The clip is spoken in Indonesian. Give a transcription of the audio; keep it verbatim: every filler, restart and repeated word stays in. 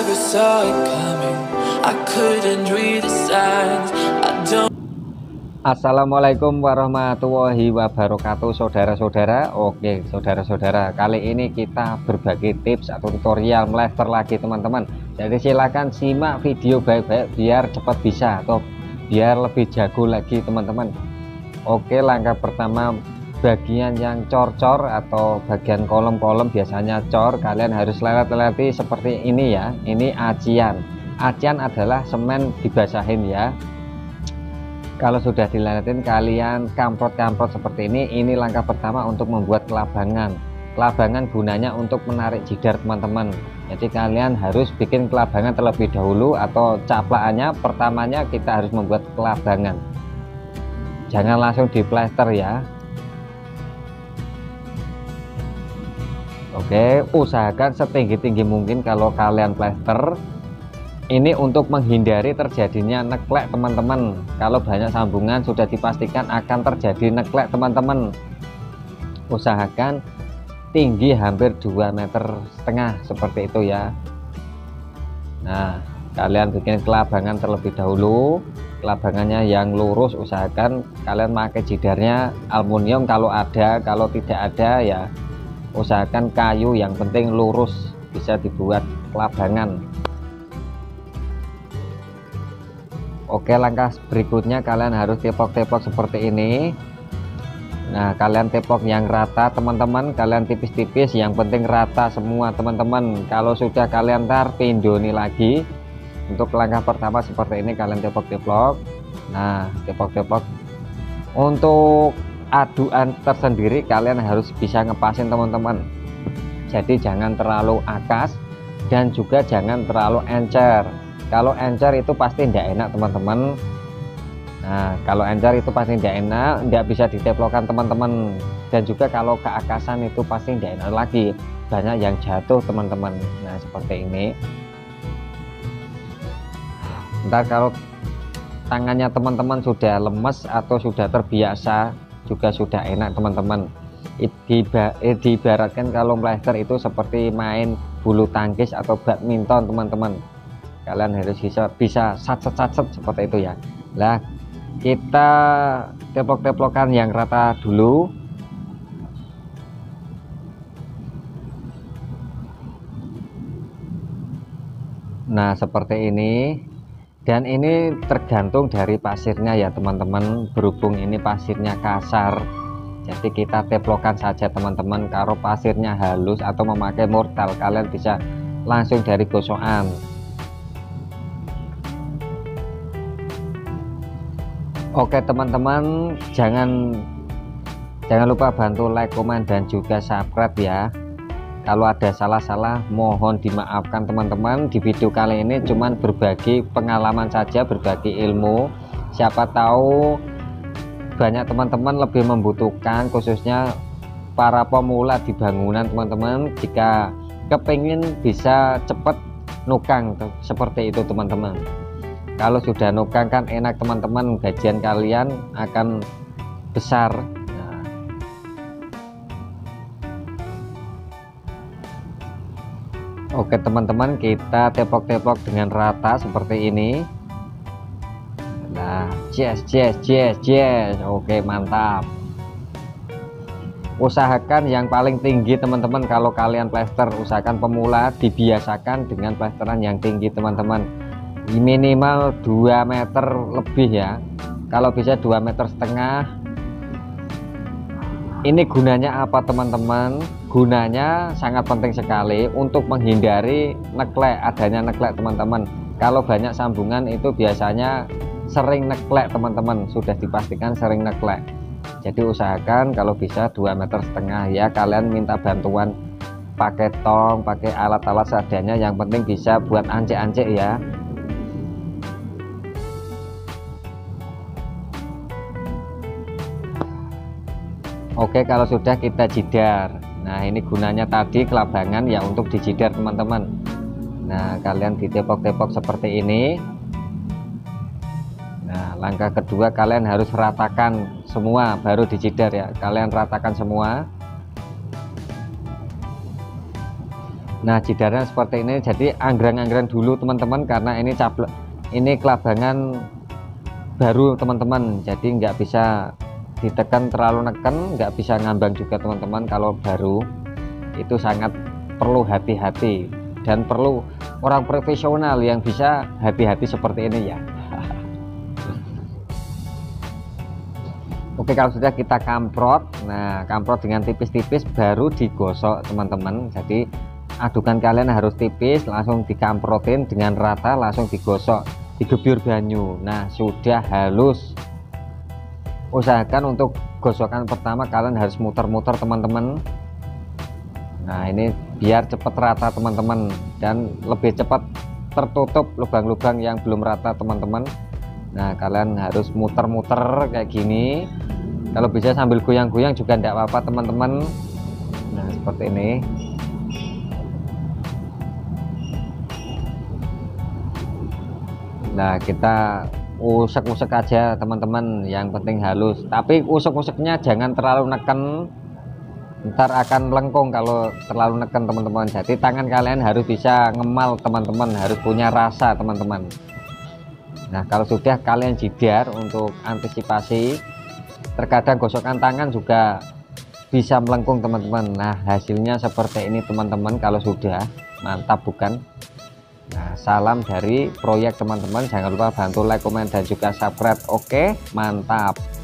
never saw it coming. I couldn't read the signs. I don't. Assalamualaikum warahmatullahi wabarakatuh, saudara-saudara. Oke, saudara-saudara, kali ini kita berbagi tips atau tutorial melester lagi, teman-teman. Jadi silakan simak video baik-baik biar cepat bisa atau biar lebih jago lagi, teman-teman. Oke, langkah pertama, bagian yang cor-cor atau bagian kolom-kolom biasanya cor, kalian harus lelet-leleti seperti ini ya. Ini acian. Acian adalah semen dibasahin ya. Kalau sudah dileletin, kalian kamprot-kamprot seperti ini. Ini langkah pertama untuk membuat kelabangan. Kelabangan gunanya untuk menarik jidar, teman-teman. Jadi kalian harus bikin kelabangan terlebih dahulu, atau caplakannya pertamanya kita harus membuat kelabangan. Jangan langsung di plester ya. Oke, usahakan setinggi-tinggi mungkin kalau kalian plester. Ini untuk menghindari terjadinya neglek, teman-teman. Kalau banyak sambungan sudah dipastikan akan terjadi neglek, teman-teman. Usahakan tinggi hampir dua meter setengah seperti itu ya. Nah, kalian bikin kelabangan terlebih dahulu. Kelabangannya yang lurus, usahakan kalian pakai jidarnya aluminium kalau ada. Kalau tidak ada ya usahakan kayu, yang penting lurus, bisa dibuat kelabangan. Oke, langkah berikutnya kalian harus tepok-tepok seperti ini. Nah, kalian tepok yang rata, teman-teman. Kalian tipis-tipis, yang penting rata semua, teman-teman. Kalau sudah kalian tar pindoni lagi. Untuk langkah pertama seperti ini, kalian tepok-tepok. Nah, tepok-tepok. Untuk aduan tersendiri kalian harus bisa ngepasin, teman-teman. Jadi jangan terlalu akas dan juga jangan terlalu encer. Kalau encer itu pasti tidak enak, teman-teman. Nah, kalau encer itu pasti tidak enak, tidak bisa diteplokan, teman-teman. Dan juga kalau keakasan itu pasti tidak enak lagi, banyak yang jatuh, teman-teman. Nah, seperti ini. Ntar kalau tangannya teman-teman sudah lemes atau sudah terbiasa, juga sudah enak, teman-teman. Diibaratkan kalau plester itu seperti main bulu tangkis atau badminton, teman-teman. Kalian harus bisa bisa sat-sat-sat seperti itu ya. Lah, kita teplok-teplokan yang rata dulu. Nah, seperti ini. Dan ini tergantung dari pasirnya ya, teman-teman. Berhubung ini pasirnya kasar, jadi kita teplokan saja, teman-teman. Kalau pasirnya halus atau memakai mortal, kalian bisa langsung dari gosokan. Oke, teman-teman, jangan jangan lupa bantu like, komen, dan juga subscribe ya. Kalau ada salah-salah mohon dimaafkan, teman-teman. Di video kali ini cuman berbagi pengalaman saja, berbagi ilmu. Siapa tahu banyak teman-teman lebih membutuhkan, khususnya para pemula di bangunan, teman-teman. Jika kepingin bisa cepat nukang seperti itu, teman-teman. Kalau sudah nukang kan enak, teman-teman, gajian kalian akan besar. Nah, oke, teman-teman, kita tepok-tepok dengan rata seperti ini. Nah, yes, yes, yes, yes. Oke, mantap. Usahakan yang paling tinggi, teman-teman. Kalau kalian plester, usahakan pemula dibiasakan dengan plesteran yang tinggi, teman-teman. Minimal dua meter lebih ya. Kalau bisa dua meter setengah. Ini gunanya apa, teman-teman? Gunanya sangat penting sekali untuk menghindari neglek, adanya neglek, teman-teman. Kalau banyak sambungan itu biasanya sering neglek, teman-teman. Sudah dipastikan sering neglek. Jadi usahakan kalau bisa dua meter setengah ya. Kalian minta bantuan pakai tong, pakai alat-alat seadanya, yang penting bisa buat ancek-ancek ya. Oke, kalau sudah kita jidar. Nah, ini gunanya tadi kelabangan ya, untuk dijidar, teman-teman. Nah, kalian ditepok-tepok seperti ini. Nah, langkah kedua kalian harus ratakan semua baru dijidar ya. Kalian ratakan semua. Nah jidarnya seperti ini, jadi anggrang-anggrang dulu teman-teman, karena ini cablok, ini kelabangan baru teman-teman, jadi nggak bisa ditekan terlalu neken, nggak bisa ngambang juga teman-teman. Kalau baru itu sangat perlu hati-hati dan perlu orang profesional yang bisa hati-hati seperti ini ya. Oke, kalau sudah kita kamprot, nah kamprot dengan tipis-tipis baru digosok teman-teman. Jadi adukan kalian harus tipis, langsung dikamprotin dengan rata, langsung digosok, digebyur banyu. Nah sudah halus. Usahakan untuk gosokan pertama kalian harus muter-muter teman-teman. Nah ini biar cepat rata teman-teman, dan lebih cepat tertutup lubang-lubang yang belum rata teman-teman. Nah kalian harus muter-muter kayak gini, kalau bisa sambil goyang-goyang juga tidak apa-apa teman-teman. Nah seperti ini. Nah kita usek-usek aja teman-teman, yang penting halus, tapi usek-useknya jangan terlalu neken, ntar akan melengkung kalau terlalu neken teman-teman. Jadi tangan kalian harus bisa ngemal teman-teman, harus punya rasa teman-teman. Nah kalau sudah kalian jidar untuk antisipasi, terkadang gosokan tangan juga bisa melengkung teman-teman. Nah hasilnya seperti ini teman-teman. Kalau sudah mantap bukan? Nah salam dari proyek teman-teman, jangan lupa bantu like, komen, dan juga subscribe. Oke mantap.